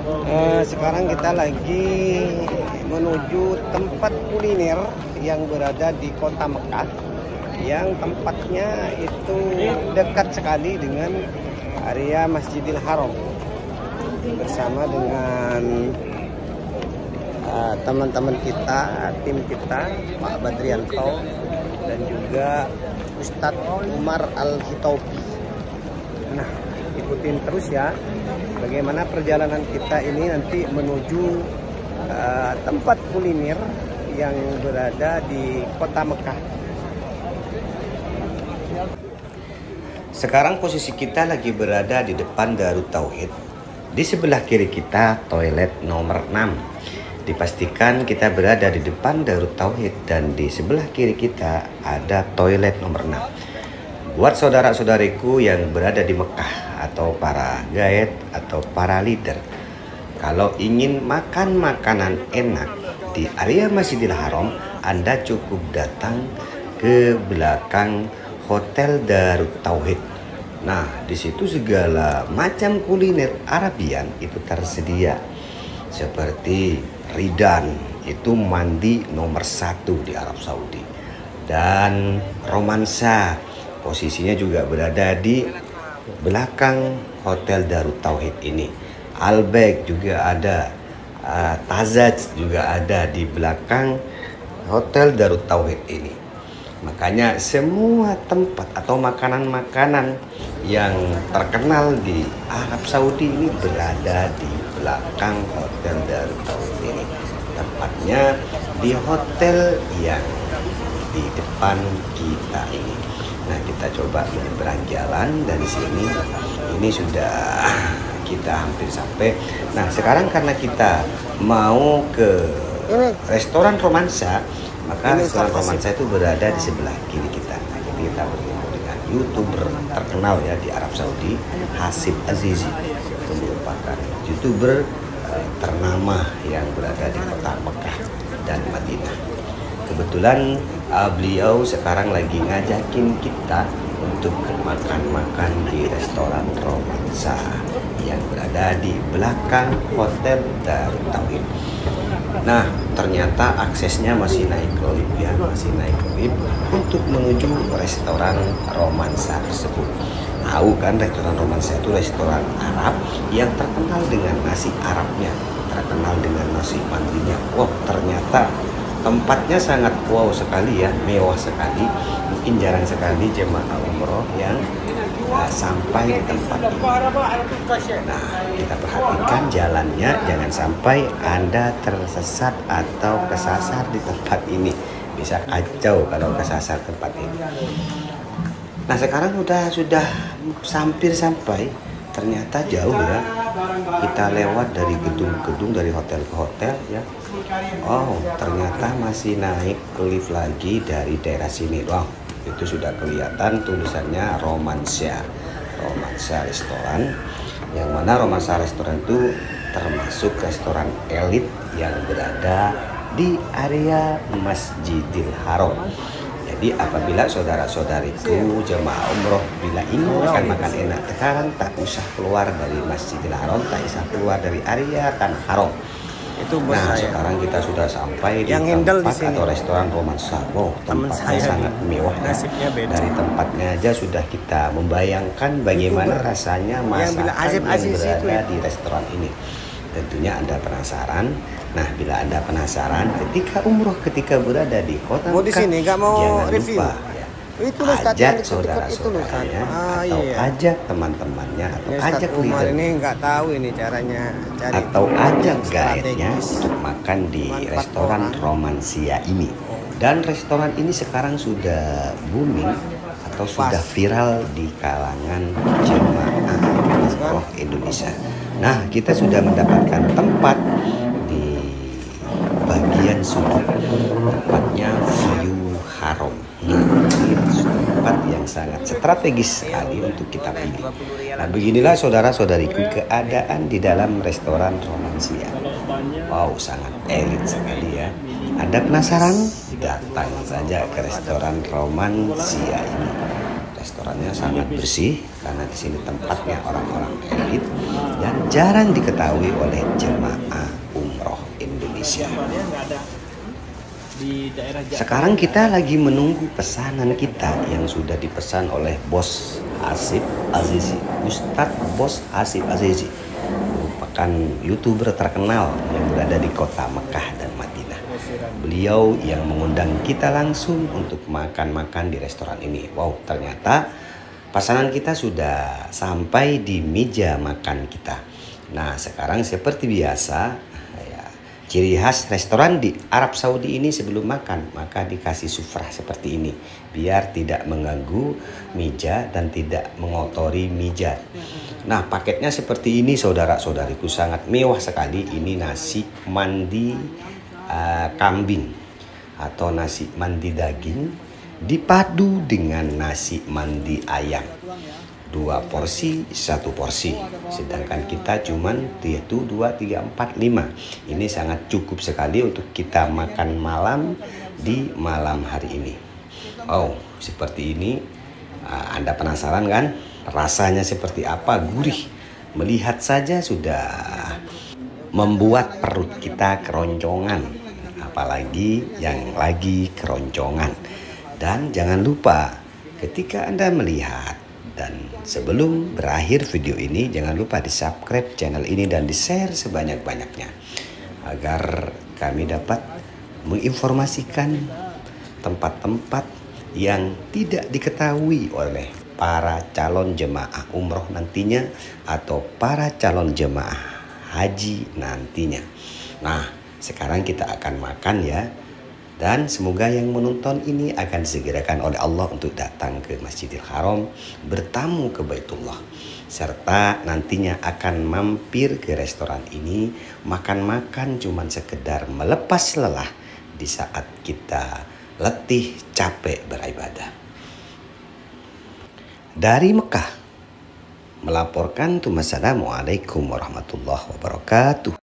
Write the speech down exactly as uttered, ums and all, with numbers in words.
Eh, sekarang kita lagi menuju tempat kuliner yang berada di kota Mekah, yang tempatnya itu dekat sekali dengan area Masjidil Haram, bersama dengan uh, teman-teman kita, tim kita, Pak Badrianto dan juga Ustadz Umar Al-Hitaubi. Nah, ikutin terus ya bagaimana perjalanan kita ini nanti menuju uh, tempat kuliner yang berada di kota Mekah. Sekarang posisi kita lagi berada di depan Darut Tauhid. Di sebelah kiri kita toilet nomor enam. Dipastikan kita berada di depan Darut Tauhid dan di sebelah kiri kita ada toilet nomor enam. Buat saudara-saudariku yang berada di Mekah atau para guide atau para leader, kalau ingin makan makanan enak di area Masjidil Haram, Anda cukup datang ke belakang Hotel Darut Tauhid. Nah, di situ segala macam kuliner Arabian itu tersedia. Seperti Ridan, itu mandi nomor satu di Arab Saudi. Dan romansa, posisinya juga berada di belakang Hotel Darut Tauhid ini. Albek juga ada, uh, Tazaj juga ada di belakang Hotel Darut Tauhid ini. Makanya semua tempat atau makanan-makanan yang terkenal di Arab Saudi ini berada di belakang Hotel Darut Tauhid ini. Tepatnya di hotel yang di depan kita ini. Nah, kita coba menyeberang jalan dari sini. Ini sudah kita hampir sampai. Nah, sekarang karena kita mau ke restoran romansa, maka restoran romansa itu berada di sebelah kiri kita. Nah, jadi kita bertemu dengan YouTuber terkenal ya di Arab Saudi, Hasib Azizi. Itu merupakan YouTuber uh, ternama yang berada di kota Mekah dan Madinah. Kebetulan uh, beliau sekarang lagi ngajakin kita untuk makan-makan di restoran romansa yang berada di belakang Hotel Darut Tauhid. Nah, ternyata aksesnya masih naik lift ya, masih naik lift untuk menuju restoran romansa tersebut. Tahu kan, restoran romansa itu restoran Arab yang terkenal dengan nasi Arabnya, terkenal dengan nasi mandinya. Wah, ternyata tempatnya sangat wow sekali ya, mewah sekali. Mungkin jarang sekali jemaah umroh yang uh, sampai di tempat ini. Nah, kita perhatikan jalannya, jangan sampai Anda tersesat atau kesasar di tempat ini. Bisa kacau kalau kesasar tempat ini. Nah, sekarang udah sudah hampir sampai. Ternyata jauh ya. Kita lewat dari gedung-gedung, dari hotel ke hotel ya. Oh, ternyata masih naik ke lift lagi dari daerah sini. Wow, itu sudah kelihatan tulisannya Romansa. Romansa restoran. Yang mana Romansa restoran itu termasuk restoran elit yang berada di area Masjidil Haram. Jadi apabila saudara-saudariku jemaah umroh bila ingin makan makan enak sekarang, tak usah keluar dari Masjidil Haram, tak usah keluar dari area Tanah Haram. Itu nah, saya. Sekarang kita sudah sampai di yang tempat di atau restoran romansa. Wow, tempatnya sangat mewah ya. Dari tempatnya aja sudah kita membayangkan bagaimana YouTuber rasanya masakan yang, yang berada di restoran ini. Tentunya Anda penasaran. Nah, bila Anda penasaran ketika umroh, ketika berada di kota Mekah, jangan lupa ya, itu ajak saudara-saudaranya ah, atau iya. ajak teman-temannya atau ya, ajak leader ini nggak tahu ini caranya cari atau ajak guide-nya untuk makan di Mantap restoran orang. Romansia ini. Dan restoran ini sekarang sudah booming atau Pas. sudah viral di kalangan jemaah umroh Indonesia. Nah, kita sudah mendapatkan tempat di bagian sudut, tempatnya view haram. Ini tempat yang sangat strategis sekali untuk kita pilih. Nah, beginilah saudara-saudariku keadaan di dalam restoran Romansia. Wow, sangat elit sekali ya. Anda penasaran? Datang saja ke restoran Romansia ini. Restorannya sangat bersih karena di sini tempatnya orang-orang elit yang jarang diketahui oleh jemaah umroh Indonesia. Sekarang kita lagi menunggu pesanan kita yang sudah dipesan oleh Bos Hasib Azizi. Ustadz Bos Hasib Azizi merupakan YouTuber terkenal yang berada di kota Mekah dan Madinah. Beliau yang mengundang kita langsung untuk makan-makan di restoran ini. Wow, ternyata pesanan kita sudah sampai di meja makan kita. Nah, sekarang seperti biasa, ya, ciri khas restoran di Arab Saudi ini sebelum makan, maka dikasih sufrah seperti ini. Biar tidak mengganggu meja dan tidak mengotori meja. Nah, paketnya seperti ini saudara-saudariku, sangat mewah sekali. Ini nasi mandi uh, kambing atau nasi mandi daging dipadu dengan nasi mandi ayam. Dua porsi, satu porsi. Sedangkan kita cuman yaitu dua, tiga, empat, lima. Ini sangat cukup sekali untuk kita makan malam di malam hari ini. Oh, seperti ini. Uh, Anda penasaran kan? Rasanya seperti apa? Gurih. Melihat saja sudah membuat perut kita keroncongan. Apalagi yang lagi keroncongan. Dan jangan lupa ketika Anda melihat dan sebelum berakhir video ini, jangan lupa di subscribe channel ini dan di share sebanyak-banyaknya agar kami dapat menginformasikan tempat-tempat yang tidak diketahui oleh para calon jemaah umroh nantinya atau para calon jemaah haji nantinya. Nah, sekarang kita akan makan ya. Dan semoga yang menonton ini akan disegerakan oleh Allah untuk datang ke Masjidil Haram, bertamu ke Baitullah, serta nantinya akan mampir ke restoran ini, makan-makan cuman sekedar melepas lelah di saat kita letih capek beribadah. Dari Mekah melaporkan, Assalamualaikum warahmatullahi wabarakatuh.